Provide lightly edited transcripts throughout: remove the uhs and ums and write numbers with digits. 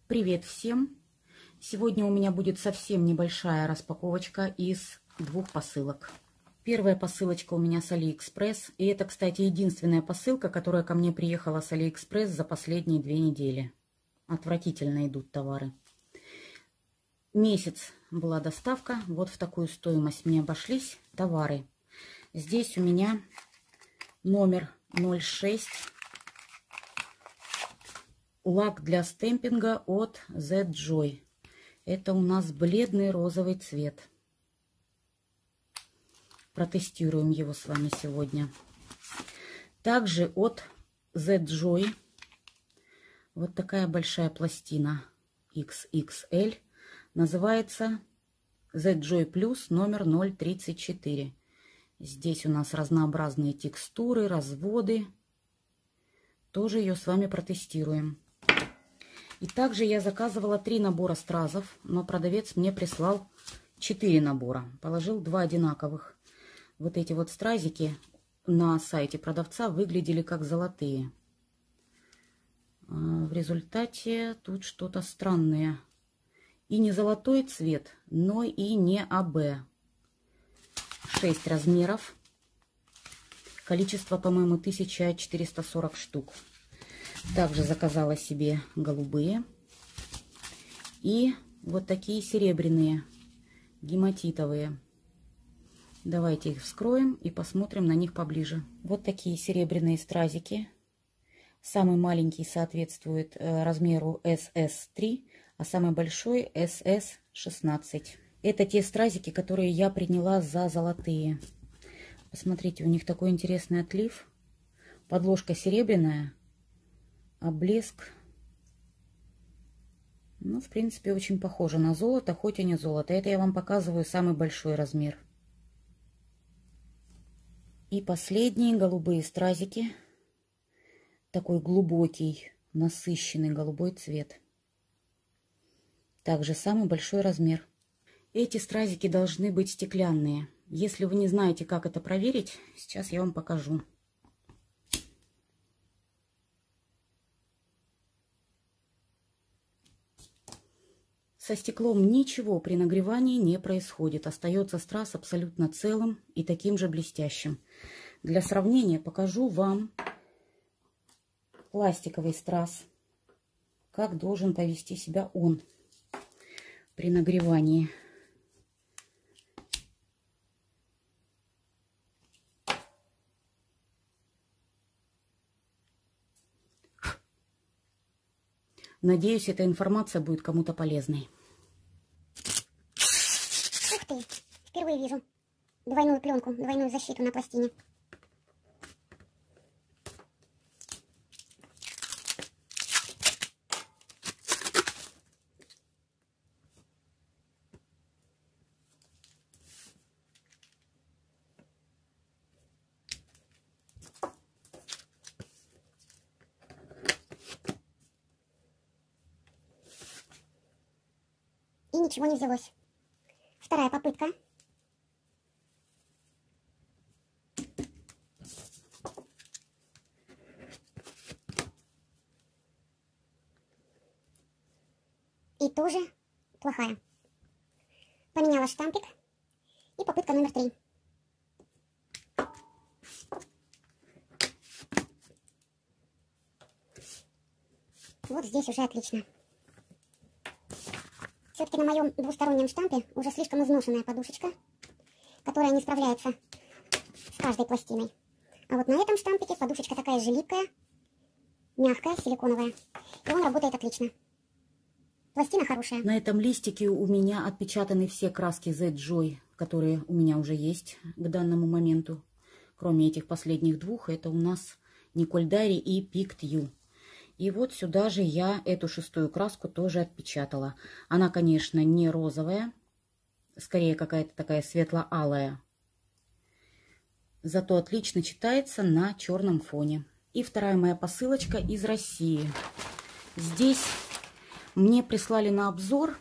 Привет всем! Сегодня у меня будет совсем небольшая распаковочка из двух посылок. Первая посылочка у меня с Алиэкспресс. И это, кстати, единственная посылка, которая ко мне приехала с Алиэкспресс за последние 2 недели. Отвратительно идут товары. Месяц была доставка. Вот в такую стоимость мне обошлись товары. Здесь у меня номер 06. Лак для стемпинга от Z-Joy. Это у нас бледный розовый цвет. Протестируем его с вами сегодня. Также от Z-Joy вот такая большая пластина XXL. Называется Z-Joy Plus номер 034. Здесь у нас разнообразные текстуры, разводы. Тоже ее с вами протестируем. И также я заказывала 3 набора стразов, но продавец мне прислал 4 набора. Положил 2 одинаковых. Вот эти вот стразики на сайте продавца выглядели как золотые. В результате тут что-то странное. И не золотой цвет, но и не АБ. 6 размеров. Количество, по-моему, 1440 штук. Также заказала себе голубые. И вот такие серебряные, гематитовые. Давайте их вскроем и посмотрим на них поближе. Вот такие серебряные стразики. Самый маленький соответствует размеру SS3, а самый большой SS16. Это те стразики, которые я приняла за золотые. Посмотрите, у них такой интересный отлив. Подложка серебряная, а блеск, ну, в принципе, очень похоже на золото, хоть и не золото. Это я вам показываю самый большой размер. И последние голубые стразики. Такой глубокий, насыщенный голубой цвет. Также самый большой размер. Эти стразики должны быть стеклянные. Если вы не знаете, как это проверить, сейчас я вам покажу. Со стеклом ничего при нагревании не происходит. Остается страз абсолютно целым и таким же блестящим. Для сравнения покажу вам пластиковый страз. Как должен повести себя он при нагревании. Надеюсь, эта информация будет кому-то полезной. Ух ты! Впервые вижу двойную пленку, двойную защиту на пластине. И ничего не взялось. Вторая попытка. И тоже плохая. Поменяла штампик. И попытка номер 3. Вот здесь уже отлично. Все-таки на моем двустороннем штампе уже слишком изношенная подушечка, которая не справляется с каждой пластиной. А вот на этом штампике подушечка такая же липкая, мягкая, силиконовая. И он работает отлично. Пластина хорошая. На этом листике у меня отпечатаны все краски Z-Joy, которые у меня уже есть к данному моменту. Кроме этих последних двух, это у нас Николь Дари и Picked You. И вот сюда же я эту 6-ю краску тоже отпечатала. Она, конечно, не розовая, скорее какая-то такая светло-алая. Зато отлично читается на черном фоне. И вторая моя посылочка из России. Здесь мне прислали на обзор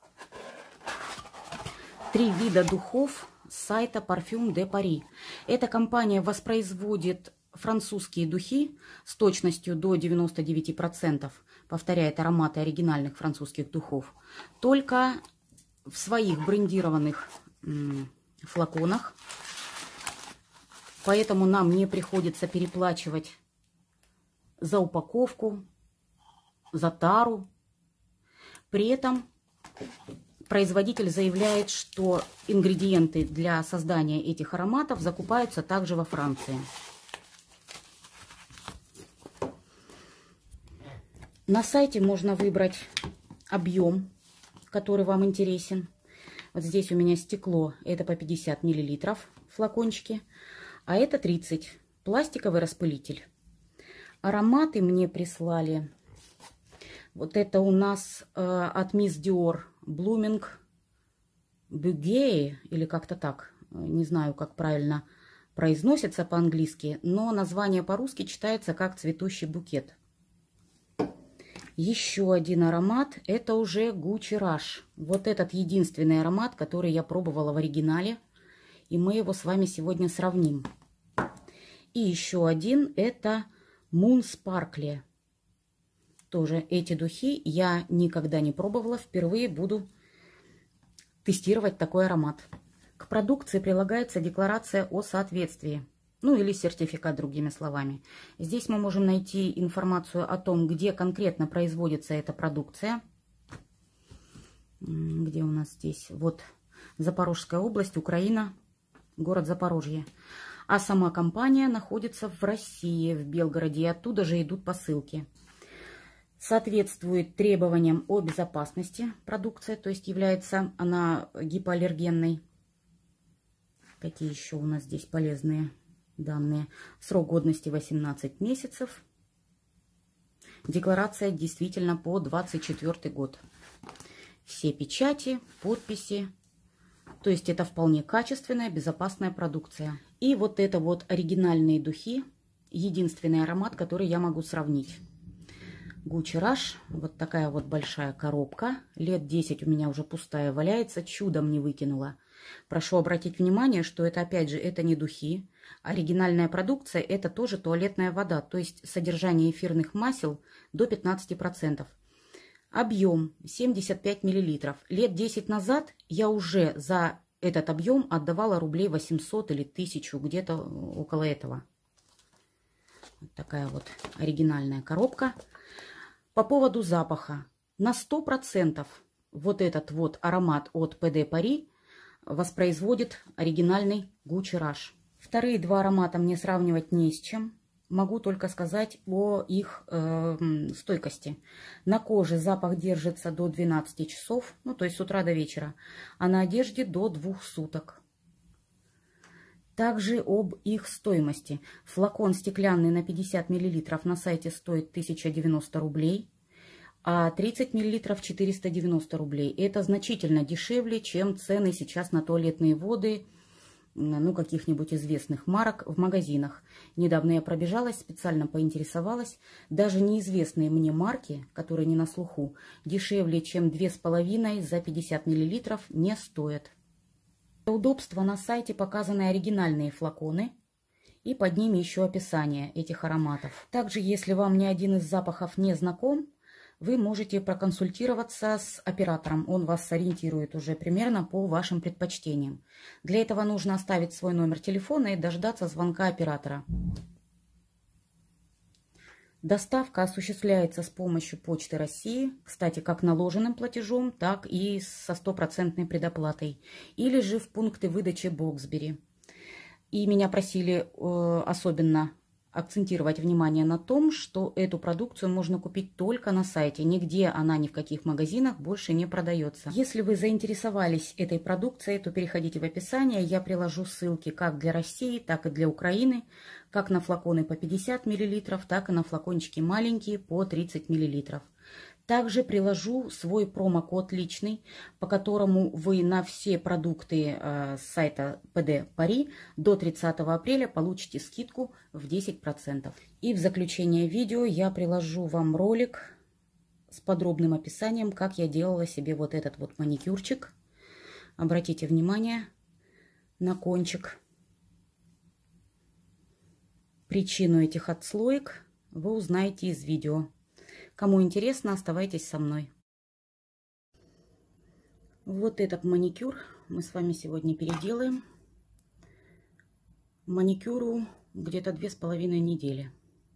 3 вида духов с сайта Parfum de Paris. Эта компания воспроизводит французские духи с точностью до 99%. повторяет ароматы оригинальных французских духов, только в своих брендированных флаконах. Поэтому нам не приходится переплачивать за упаковку, за тару. При этом производитель заявляет, что ингредиенты для создания этих ароматов закупаются также во Франции. На сайте можно выбрать объем, который вам интересен. Вот здесь у меня стекло, это по 50 мл флакончики, а это 30, пластиковый распылитель. Ароматы мне прислали. Вот это у нас от Miss Dior Blooming Bouquet, или как-то так. Не знаю, как правильно произносится по-английски, но название по-русски читается как «Цветущий букет». Еще один аромат, это уже Gucci Rush. Вот этот единственный аромат, который я пробовала в оригинале. И мы его с вами сегодня сравним. И еще один, это Moon Sparkle. Тоже эти духи я никогда не пробовала. Впервые буду тестировать такой аромат. К продукции прилагается декларация о соответствии. Ну или сертификат, другими словами. Здесь мы можем найти информацию о том, где конкретно производится эта продукция. Где у нас здесь? Вот Запорожская область, Украина, город Запорожье. А сама компания находится в России, в Белгороде. И оттуда же идут посылки. Соответствует требованиям о безопасности продукция, то есть является она гипоаллергенной. Какие еще у нас здесь полезные данные? Срок годности 18 месяцев. Декларация действительно по 24 год. Все печати, подписи. То есть это вполне качественная, безопасная продукция. И вот это вот оригинальные духи. Единственный аромат, который я могу сравнить. Gucci Rush. Вот такая вот большая коробка. Лет 10 у меня уже пустая валяется. Чудом не выкинула. Прошу обратить внимание, что это, опять же, это не духи. Оригинальная продукция – это тоже туалетная вода, то есть содержание эфирных масел до 15%. Объем 75 мл. Лет 10 назад я уже за этот объем отдавала рублей 800 или 1000, где-то около этого. Вот такая вот оригинальная коробка. По поводу запаха. На 100% вот этот вот аромат от PD Paris воспроизводит оригинальный Gucci Rush. Вторые два аромата мне сравнивать не с чем. Могу только сказать о их стойкости. На коже запах держится до 12 часов, ну то есть с утра до вечера, а на одежде до 2 суток. Также об их стоимости. Флакон стеклянный на 50 мл на сайте стоит 1090 рублей. А 30 мл 490 рублей. Это значительно дешевле, чем цены сейчас на туалетные воды, ну, каких-нибудь известных марок в магазинах. Недавно я пробежалась, специально поинтересовалась. Даже неизвестные мне марки, которые не на слуху, дешевле, чем 2,5 за 50 мл не стоят. Для удобства на сайте показаны оригинальные флаконы. И под ними еще описание этих ароматов. Также, если вам ни один из запахов не знаком, вы можете проконсультироваться с оператором. Он вас сориентирует уже примерно по вашим предпочтениям. Для этого нужно оставить свой номер телефона и дождаться звонка оператора. Доставка осуществляется с помощью Почты России, кстати, как наложенным платежом, так и со 100% предоплатой, или же в пункты выдачи Боксбери. И меня просили особенно акцентировать внимание на том, что эту продукцию можно купить только на сайте. Нигде она ни в каких магазинах больше не продается. Если вы заинтересовались этой продукцией, то переходите в описание. Я приложу ссылки как для России, так и для Украины. Как на флаконы по 50 мл, так и на флакончики маленькие по 30 мл. Также приложу свой промокод личный, по которому вы на все продукты с сайта PD Paris до 30 апреля получите скидку в 10%. И в заключение видео я приложу вам ролик с подробным описанием, как я делала себе вот этот вот маникюрчик. Обратите внимание на кончик. Причину этих отслоек вы узнаете из видео. Кому интересно, оставайтесь со мной. Вот этот маникюр мы с вами сегодня переделаем. Маникюру где-то 2,5 недели.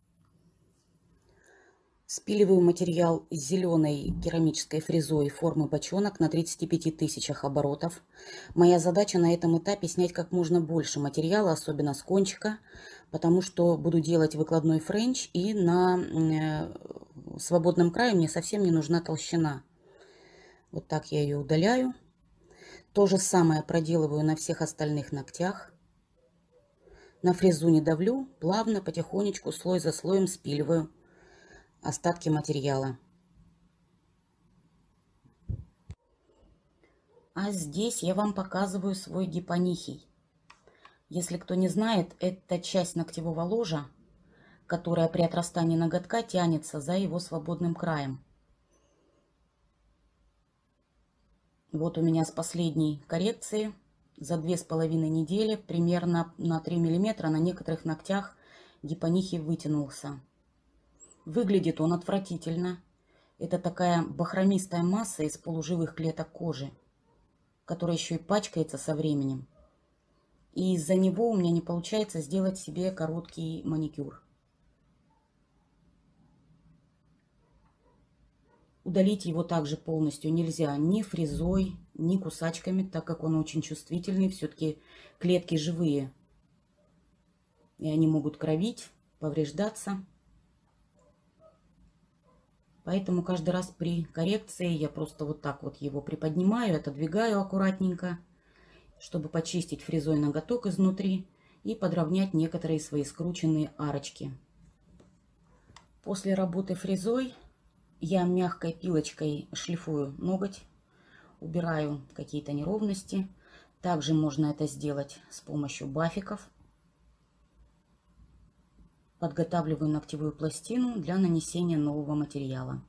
Спиливаю материал с зеленой керамической фрезой формы бочонок на 35 тысячах оборотов. Моя задача на этом этапе снять как можно больше материала, особенно с кончика, потому что буду делать выкладной френч, и на свободном крае мне совсем не нужна толщина. Вот так я ее удаляю. То же самое проделываю на всех остальных ногтях. На фрезу не давлю, плавно, потихонечку, слой за слоем спиливаю остатки материала. А здесь я вам показываю свой гипонихий. Если кто не знает, это часть ногтевого ложа, которая при отрастании ноготка тянется за его свободным краем. Вот у меня с последней коррекции за 2,5 недели примерно на 3 мм на некоторых ногтях гипонихий вытянулся. Выглядит он отвратительно. Это такая бахромистая масса из полуживых клеток кожи, которая еще и пачкается со временем. И из-за него у меня не получается сделать себе короткий маникюр. Удалить его также полностью нельзя ни фрезой, ни кусачками, так как он очень чувствительный. Все-таки клетки живые, и они могут кровить, повреждаться. Поэтому каждый раз при коррекции я просто вот так вот его приподнимаю, отодвигаю аккуратненько, чтобы почистить фрезой ноготок изнутри и подровнять некоторые свои скрученные арочки. После работы фрезой я мягкой пилочкой шлифую ноготь, убираю какие-то неровности. Также можно это сделать с помощью бафиков. Подготавливаю ногтевую пластину для нанесения нового материала.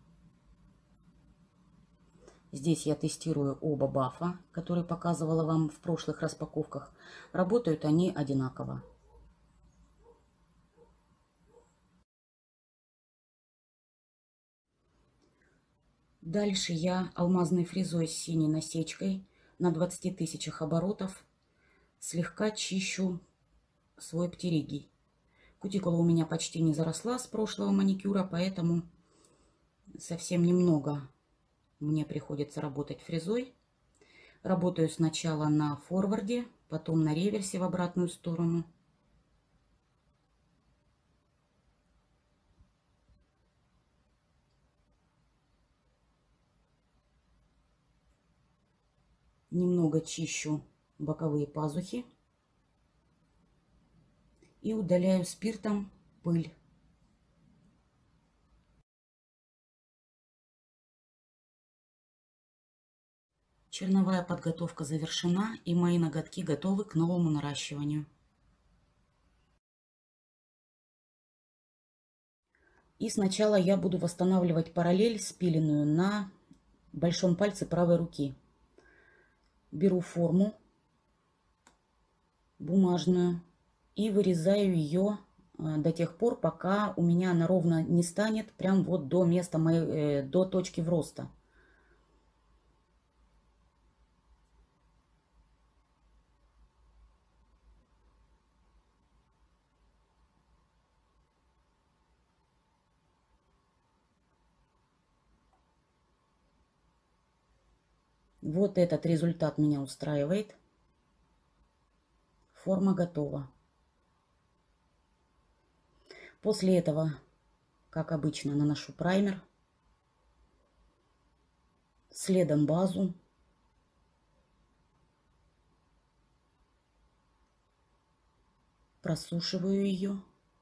Здесь я тестирую оба бафа, которые показывала вам в прошлых распаковках. Работают они одинаково. Дальше я алмазной фрезой с синей насечкой на 20 тысячах оборотов слегка чищу свой птеригий. Кутикула у меня почти не заросла с прошлого маникюра, поэтому совсем немного мне приходится работать фрезой. Работаю сначала на форварде, потом на реверсе в обратную сторону. Немного чищу боковые пазухи и удаляю спиртом пыль. Черновая подготовка завершена, и мои ноготки готовы к новому наращиванию. И сначала я буду восстанавливать параллель, спиленную на большом пальце правой руки. Беру форму бумажную и вырезаю ее до тех пор, пока у меня она ровно не станет, прям вот до места до точки вроста. Вот этот результат меня устраивает. Форма готова. После этого, как обычно, наношу праймер. Следом базу. Просушиваю ее.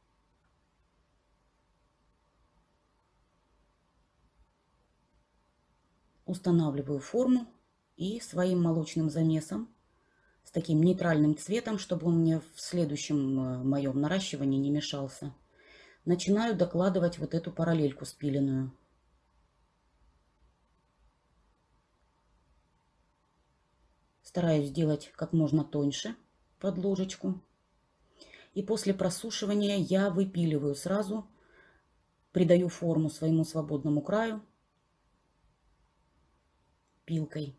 Устанавливаю форму и своим молочным замесом с таким нейтральным цветом, чтобы он мне в следующем моем наращивании не мешался, начинаю докладывать вот эту параллельку спиленную. Стараюсь сделать как можно тоньше под ложечку. И после просушивания я выпиливаю сразу придаю форму своему свободному краю пилкой.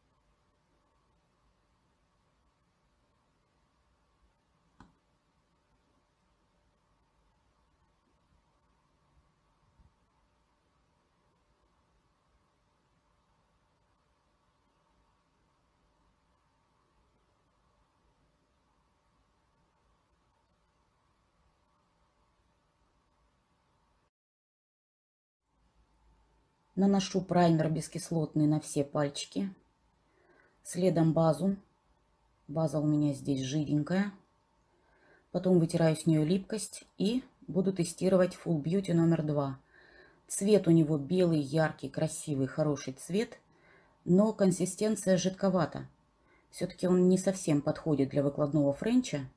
Наношу праймер бескислотный на все пальчики. Следом базу. База у меня здесь жиденькая. Потом вытираю с нее липкость и буду тестировать Full Beauty номер 2. Цвет у него белый, яркий, красивый, хороший цвет, но консистенция жидковата. Все-таки он не совсем подходит для выкладного френча.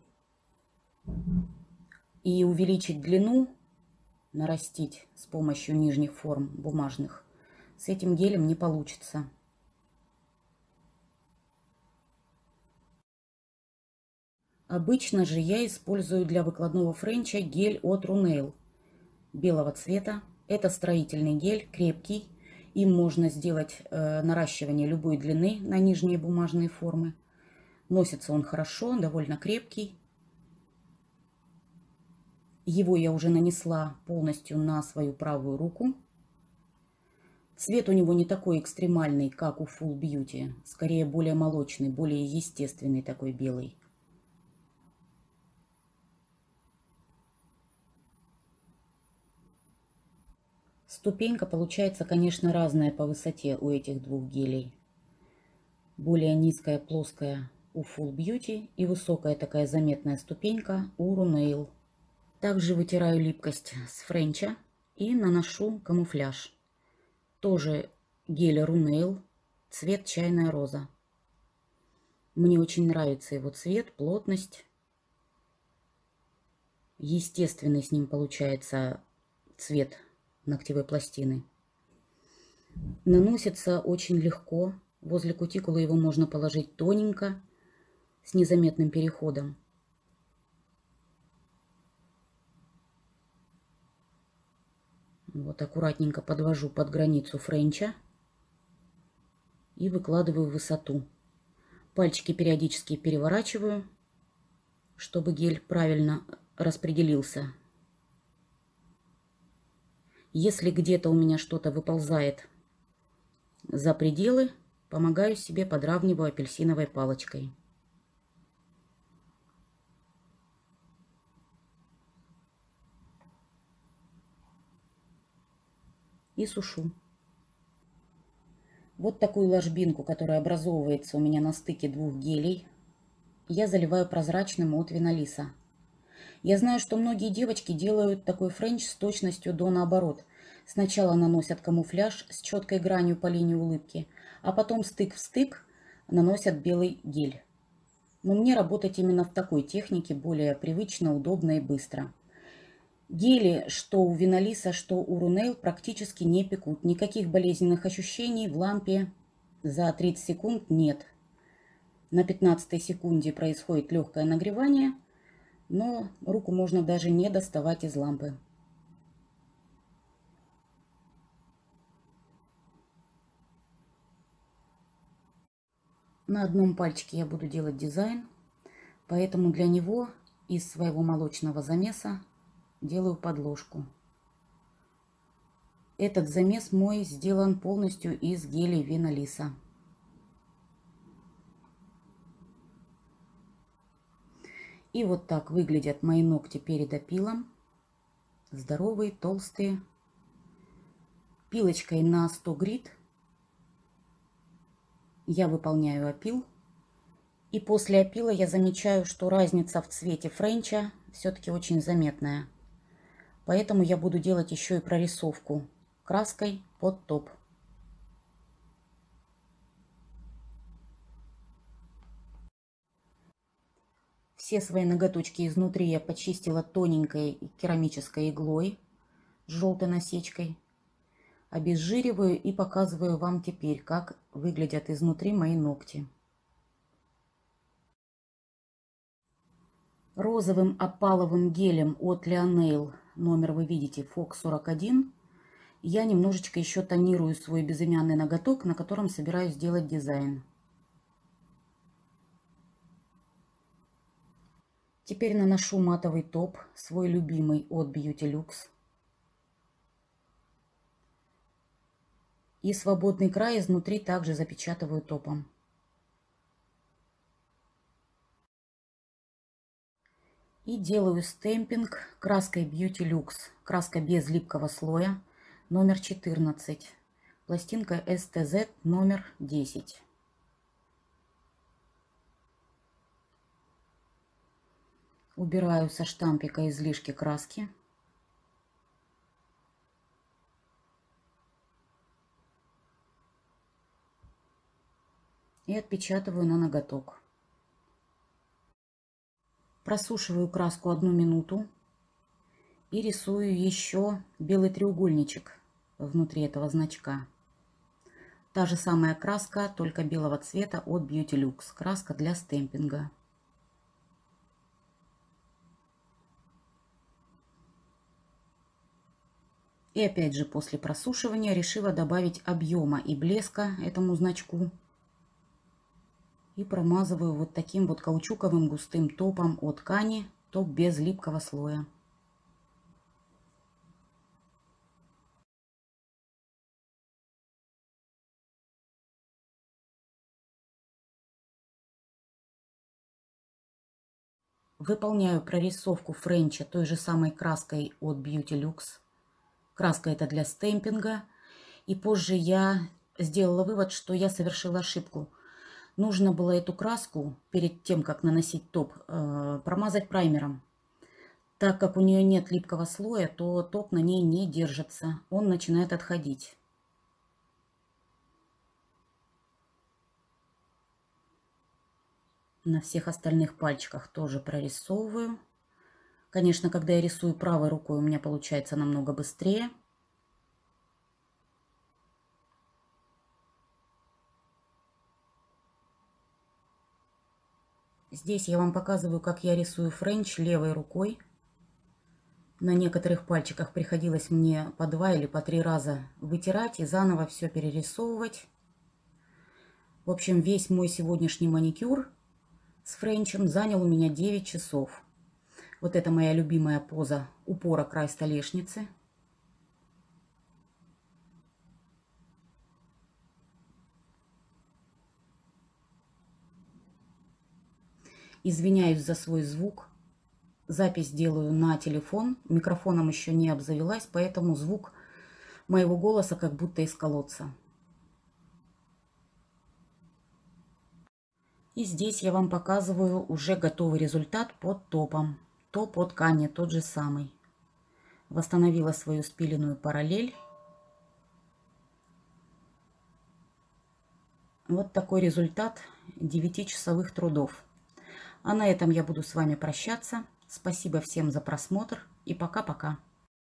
И увеличить длину, нарастить с помощью нижних форм бумажных, с этим гелем не получится. Обычно же я использую для выкладного френча гель от Runail белого цвета. Это строительный гель, крепкий. Им можно сделать наращивание любой длины на нижние бумажные формы. Носится он хорошо, довольно крепкий. Его я уже нанесла полностью на свою правую руку. Цвет у него не такой экстремальный, как у Full Beauty. Скорее более молочный, более естественный такой белый. Ступенька получается, конечно, разная по высоте у этих двух гелей. Более низкая, плоская у Full Beauty и высокая такая заметная ступенька у Runail. Также вытираю липкость с френча и наношу камуфляж. Тоже гель Runail, цвет чайная роза. Мне очень нравится его цвет, плотность. Естественный с ним получается цвет ногтевой пластины. Наносится очень легко. Возле кутикулы его можно положить тоненько, с незаметным переходом. Вот аккуратненько подвожу под границу френча и выкладываю в высоту. Пальчики периодически переворачиваю, чтобы гель правильно распределился. Если где-то у меня что-то выползает за пределы, помогаю себе, подравниваю апельсиновой палочкой. И сушу. Вот такую ложбинку, которая образовывается у меня на стыке двух гелей, я заливаю прозрачным от Винолиса. Я знаю, что многие девочки делают такой френч с точностью до наоборот. Сначала наносят камуфляж с четкой гранью по линии улыбки, а потом стык в стык наносят белый гель. Но мне работать именно в такой технике более привычно, удобно и быстро. Гели, что у Винолиса, что у Runail, практически не пекут. Никаких болезненных ощущений в лампе за 30 секунд нет. На 15-й секунде происходит легкое нагревание, но руку можно даже не доставать из лампы. На одном пальчике я буду делать дизайн, поэтому для него из своего молочного замеса делаю подложку. Этот замес мой сделан полностью из гелей Винолиса. И вот так выглядят мои ногти перед опилом. Здоровые, толстые. Пилочкой на 100 грит я выполняю опил. И после опила я замечаю, что разница в цвете френча все-таки очень заметная. Поэтому я буду делать еще и прорисовку краской под топ. Все свои ноготочки изнутри я почистила тоненькой керамической иглой с желтой насечкой. Обезжириваю и показываю вам теперь, как выглядят изнутри мои ногти. Розовым опаловым гелем от Lionel номер вы видите Fox 41. Я немножечко еще тонирую свой безымянный ноготок, на котором собираюсь сделать дизайн. Теперь наношу матовый топ, свой любимый от Beauty-Luxe. И свободный край изнутри также запечатываю топом. И делаю стемпинг краской Beauty-Luxe. Краска без липкого слоя, номер 14. Пластинка STZ номер 10. Убираю со штампика излишки краски. И отпечатываю на ноготок. Просушиваю краску 1 минуту и рисую еще белый треугольничек внутри этого значка. Та же самая краска, только белого цвета от Beauty-Luxe. Краска для стемпинга. И опять же после просушивания решила добавить объема и блеска этому значку. И промазываю вот таким вот каучуковым густым топом от ткани, топ без липкого слоя. Выполняю прорисовку френча той же самой краской от Beauty-Luxe. Краска это для стемпинга. И позже я сделала вывод, что я совершила ошибку. Нужно было эту краску перед тем, как наносить топ, промазать праймером. Так как у нее нет липкого слоя, то топ на ней не держится. Он начинает отходить. На всех остальных пальчиках тоже прорисовываю. Конечно, когда я рисую правой рукой, у меня получается намного быстрее. Здесь я вам показываю, как я рисую френч левой рукой. На некоторых пальчиках приходилось мне по 2 или по 3 раза вытирать и заново все перерисовывать. В общем, весь мой сегодняшний маникюр с френчем занял у меня 9 часов. Вот это моя любимая поза упора край столешницы. Извиняюсь за свой звук. Запись делаю на телефон. Микрофоном еще не обзавелась, поэтому звук моего голоса как будто из колодца. И здесь я вам показываю уже готовый результат под топом. Топ от ткани тот же самый. Восстановила свою спиленную параллель. Вот такой результат 9-часовых трудов. А на этом я буду с вами прощаться. Спасибо всем за просмотр и пока-пока.